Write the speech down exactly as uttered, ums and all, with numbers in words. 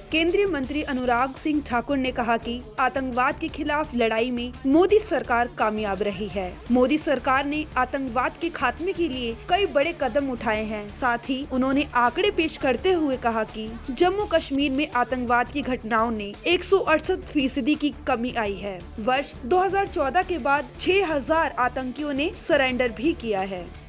केंद्रीय मंत्री अनुराग सिंह ठाकुर ने कहा कि आतंकवाद के खिलाफ लड़ाई में मोदी सरकार कामयाब रही है। मोदी सरकार ने आतंकवाद के खात्मे के लिए कई बड़े कदम उठाए हैं। साथ ही उन्होंने आंकड़े पेश करते हुए कहा कि जम्मू कश्मीर में आतंकवाद की घटनाओं ने एक सौ अड़सठ फीसदी की कमी आई है। वर्ष दो हज़ार चौदह के बाद छह हज़ार आतंकियों ने सरेंडर भी किया है।